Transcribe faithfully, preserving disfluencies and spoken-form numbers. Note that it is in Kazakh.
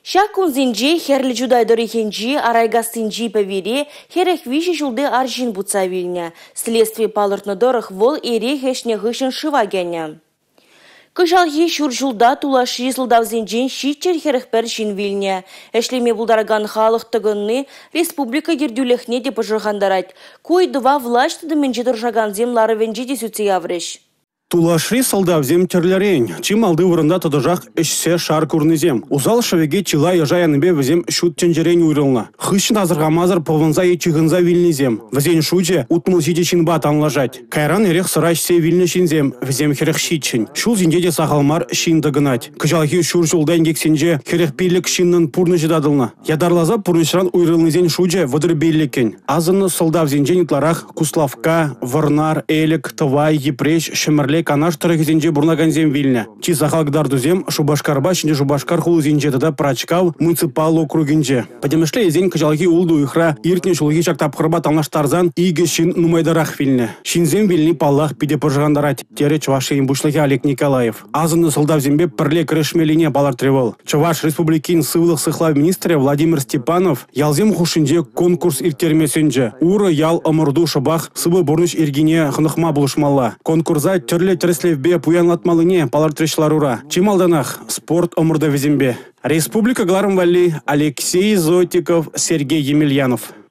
Шакун зинджи, херли жудайдори хенджи, арайгастинджи павире, херех виши жулды аржин буца вильня. Следствие палыртнодорых вол эре хешне гышын шывагяня. Кыжалхи шур жулда тулаши зылдавзинджин шичер херехпер шин вильня. Эшлеме булдараган халық тыгынны республика ердюлехне де пожыргандарать. Кой два власть дыменджи дыржаган землары венджи десюце явреш. Тулашри солдавзем терлерейн. Чим алды вырында тодожақ ішсе шар курнызем. Узал шавеге чила ежаяныбе візем шут ченжерейн уйрылна. Хыщын азырғамазыр пылвынза и чыгынза вильнезем. Візен шуче утмыл жидечин бат анлажать. Кайран ерех сыраш се вильны шинзем, візем херех щитчин. Шул зиндеде сахалмар шин дыгынать. Кыжалхи шур жулдан гексенже херех пилік шиннын пурны жидадылна. Ядарлаза пурнышран уйрылнызен шуче вадыр бейлікен. Азыны солдавзенжен итларах Куславка, Варнар, Элек, Тывай, Епреш, Шемерлек канаш тұрығызенже бұрнаганзем вильня. Чи сахалгдардузем Шубашкарба шинже Шубашкар хулызенже тада прачкав муниципал округенже. Падемешле езен кыжалги улду ихра иртне шулги шактап хырба талнаштарзан иге шин нумайдарах вильня. Шинзем вильни паллах пиде пыржгандарать. Тере чувашейн бушлахи Олег Николаев. Азыны солдавзембе пірле крешмелине балар тревол. Чуваш республикин сывлых сыхлав министре Владимир Степанов ялзем хушинже конкурс иртермесенже. Уры ял ымырду шабах сыбы бурныш иргине хынықма булышмалла. Конкурса терле Треслевбе пуянлатмалыне палартрешларура. Чималданах спорт омурда везембе. Республика Гларым Валли, Алексей Зотиков, Сергей Емельянов.